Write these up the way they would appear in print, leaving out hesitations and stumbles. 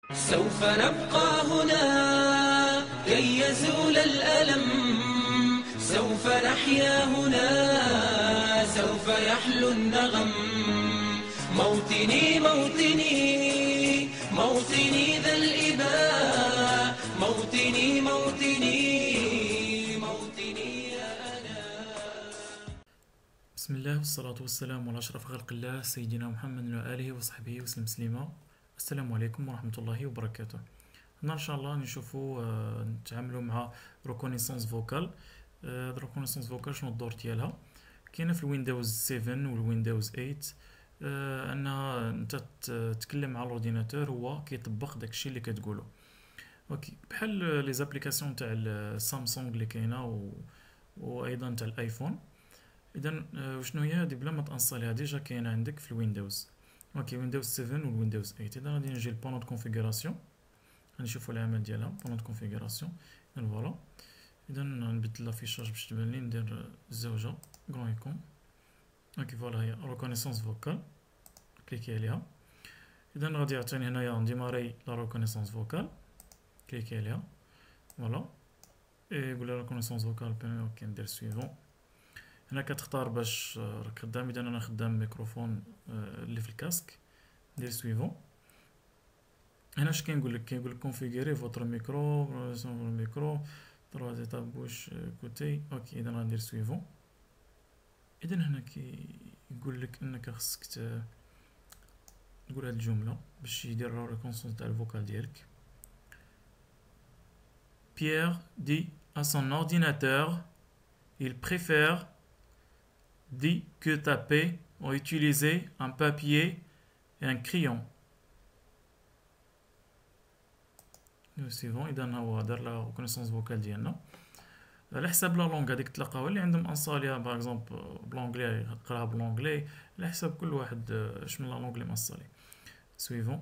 سوف نبقى هنا كي يزول الألم، سوف نحيا هنا، سوف يحلو النغم. موطني موطني موطني ذا الإباء، موطني موطني موطني يا أنا. بسم الله والصلاة والسلام على أشرف خلق الله سيدنا محمد وآله وصحبه وسلم تسليما. السلام عليكم ورحمة الله وبركاته. هنا إن شاء الله نشوفوا نتعاملوا مع ريكونيسونس فوكال. هاد ريكونيسونس فوكال شنو الدور ديالها؟ كاينه في الويندوز 7 والويندوز 8. انها انت تتكلم مع الاورديناتور هو كيطبق داكشي اللي كتقولو. اوكي، بحال لي زابليكاسيون تاع السامسونج اللي كاينه وايضا تاع الايفون. اذا شنو هي هادي؟ بلا ما تانستاليها ديجا كاينه عندك في الويندوز. اوكي، ويندوز 7 والويندوز 8. اذا غادي نجي للبانو دو كونفيغوراسيون، غنشوفوا العمل ديالها. بانو دو كونفيغوراسيون، اذا فوالا. اذا نبدل لافيشاج باش تبان لي، ندير الزوجه كرون ايكون. اوكي فوالا، هي ريكونيسونس فوكال، كليكي عليها. اذا غادي يعطيني هنايا ديماري لا ريكونيسونس فوكال، كليكي عليها فوالا. يقول لي ريكونيسونس فوكال بين. اوكي، ندير سويفون. هنا كتختار باش راك خدام. اذا انا خدام ميكروفون اللي في الكاسك، ندير سويفون. هنا اش كينقول لك؟ كيقول لك كونفيغوري فوتر ميكرو، ميكرو تروازي تاب بوش كوتي. اوكي، اذا غندير سويفون. اذا هنا كيقول لك انك خصك تقول هاد الجمله باش يدير ريكونسونس تاع الفوكال ديالك. Pierre dit à son ordinateur il préfère dit que taper ou utiliser un papier et un crayon. سي بون. اذا هو دار لا كونيسونس فوكال ديالنا على حساب لا لونغ هذيك تلقاوها اللي عندهم انصاليها. باغ اكزومبل بلونغلي قراها بلونغلي، على حساب كل واحد شنو لا لونغ اللي مصالي. سويفون.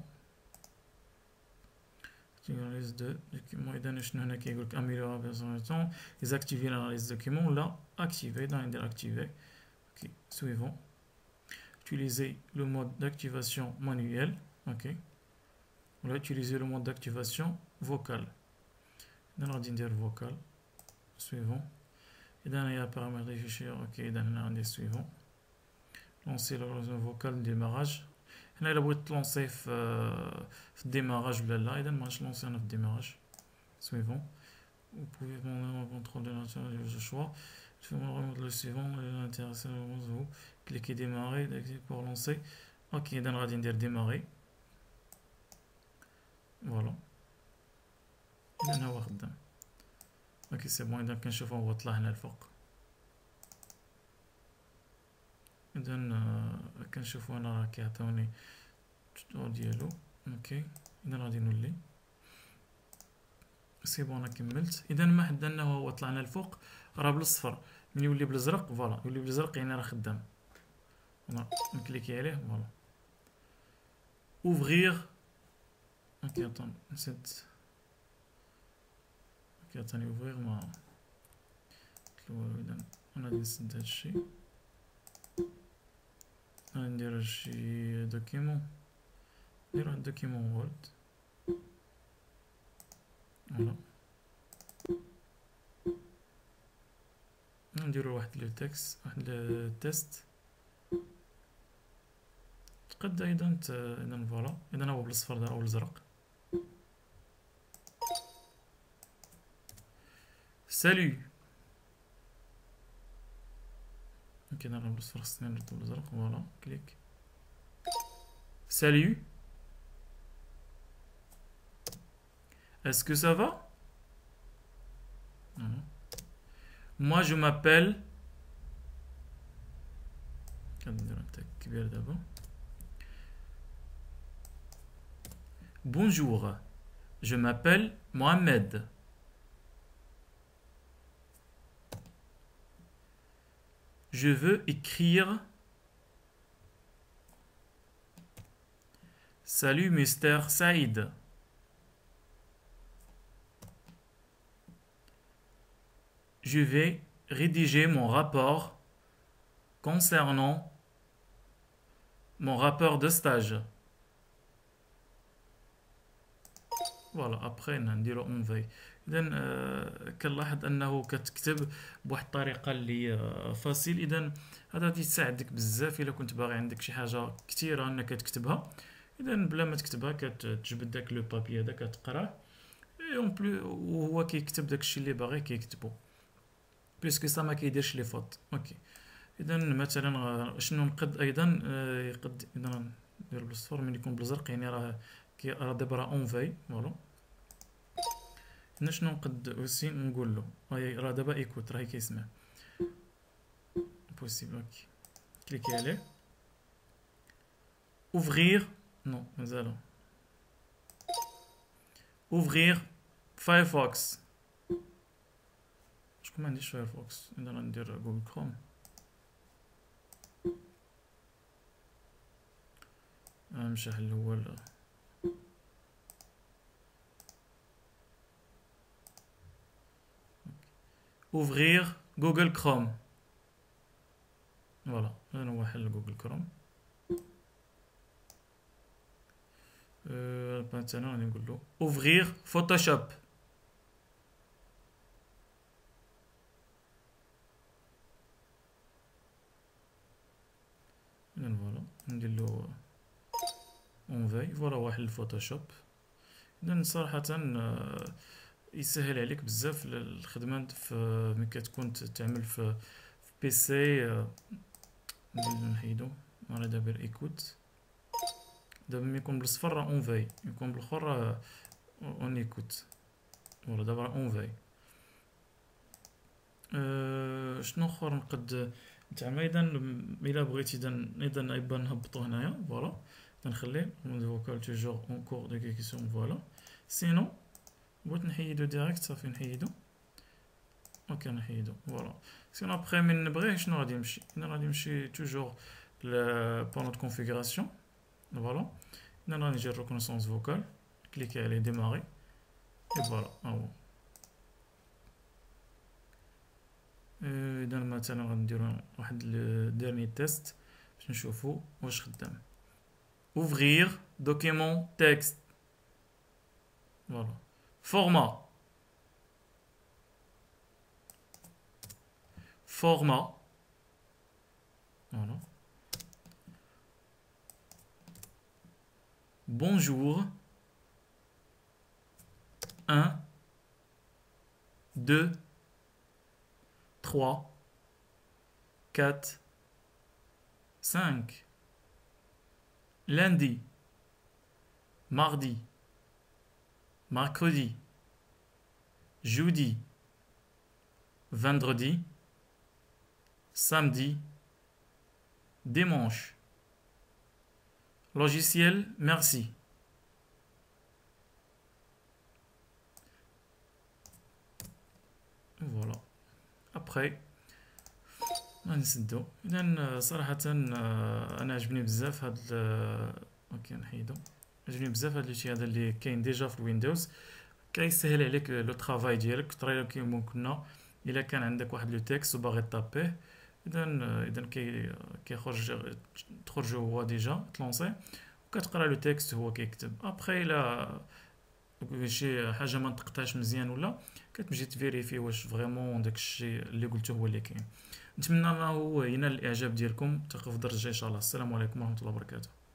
ليست دو دوكيمون. اذا شنو هنا كيقول لك اميليورا بيرسوناليزاسيون ديزاكتيفي لاناليز دوكيمون ولا اكتيفي. اذا ندير اكتيفي. اوكي سويفون. utiliser le mode d'activation manuel. ok. On va utiliser le mode d'activation vocal. إذا غادي ندير vocal. suivant. إذا هنايا paramètres des fichiers. ok. إذا هنا غندير suivant. lancer le vocal démarrage. هنا إلا بغيت تلونسي في الديماراج ولا لا. إذا ماغاديش لونسي أنا في الديماراج. suivant. vous pouvez prendre le contrôle de la choix. Je vais remettre le suivant. L'intéressé, vous cliquez démarrer pour lancer. ok. إذا غادي ندير démarrer. فوالا. إذا هو خدام. اوكي سي بون. إذا كنشوفو هو طلع هنا الفوق. إذا كنشوفو هنا راه كيعطيوني التوتور ديالو. اوكي. إذا غادي نولي سي بون. انا كملت. إذا ما حدا انه هو طلعنا الفوق راه بالصفر. من يولي بالازرق فوالا، يولي بالازرق يعني راه خدام. نكليكي عليه فوالا. اوفغيغ. اوكي اتون نسيت. اوكي عطاني اوفغيغ ما قلت له. اذا انا غادي نسد هادشي. غادي ندير شي دوكيمون. ندير واحد دوكيمون وورد. فوالا. نديرو واحد لو تكست، واحد التيست. تقد ايضا اذا فوالا. اذا هو بالصفر دار او الازرق. سالو. اوكي دار بالصفر، خصني نردو بالازرق. فوالا كليك. سالو. est-ce que ça va? moi je m'appelle. bonjour, je m'appelle Mohamed. je veux écrire salut Mr. Saïd. je vais rédiger mon rapport concernant mon rapport de stage. فوالا ابخي نديرو اونفي. اذا كنلاحظ انه كتكتب بواحد الطريقه اللي فاسيل. اذا هذا غادي يساعدك بزاف الا كنت باغي عندك شي حاجه كثيره انك تكتبها. اذا بلا ما تكتبها كتجبد داك لو بابي هذا كتقراه اي اون بلو وهو كيكتب داكشي اللي باغي كيكتبو بيسكو سا ما كيديرش لي فوت. اوكي. اذا مثلا شنو نقد ايضا يقد اذا ندير بالصفر ملي يكون بالزرق يعني راه دابا راه اونفي فوالا. هنا شنو نقد اوسي نقول له راه دابا ايكوت راه كيسمع بوسيبل. اوكي كليكي عليه اوفغير نو مازالو اوفغير فايرفوكس. شكون ما عنديش فايرفوكس اذا غندير جوجل كروم. مشى حل هو اوفغير جوجل كروم فوالا. هذا هو حل جوجل كروم. مثلا غادي نقول له اوفغير فوتوشوب. اذا فوالا ندير له اونفي فوالا هو حل فوتوشوب. اذا صراحه يسهل عليك بزاف الخدمه في ملي كتكون تعمل في بيسي. نحيدو راه دابا ايكوت. دابا ملي يكون بالصفر راه اونفي يكون بالاخر راه اون ايكوت فوالا دابا راه اونفي. شنو اخر نقد نتعمل اذا الا بغيتي اذا نبقى نهبطو هنايا فوالا. نخليه فوكال توجور اون كور دو كيسيون فوالا. سينو بغيت نحيدو ديريكت صافي نحيدو. اوكي نحيدو فوالا. سينو ابخي من نبغيه شنو غادي نمشي انا غادي نمشي توجور لبانو دو كونفيغوراسيون فوالا. انا غادي نجي ريكونيسونس فوكال كليكي عليه ديماري اي فوالا ها هو. اذا مثلا غنديرو واحد ديرني تيست باش نشوفو واش خدام. اوفغير دوكيمون تكست فوالا. فورما voilà. Bonjour 1 2 3 4 5 lundi mardi mercredi jeudi vendredi samedi dimanche. Logiciel, merci. Voilà. Après, غنسدو. اذا صراحة انا عجبني بزاف هاد اوكي نحيدو. عجبني بزاف هاد الشيء هذا اللي كاين ديجا في الويندوز. كيسهل عليك لو طرافاي ديالك طريقة كيما كنا الا كان عندك واحد لو تيكست وباغي طابيه. اذا تخرج هو ديجا تلونسي وكتقرا لو تيكست هو كيكتب. ابخي الا شي حاجه ما نطقتهاش مزيان ولا كتمشي تفيريفي واش فريمون داكشي اللي قلته هو اللي كاين. نتمنى انه ينال الاعجاب ديالكم. تلقاو في الدرس الجاي ان شاء الله. السلام عليكم ورحمه الله وبركاته.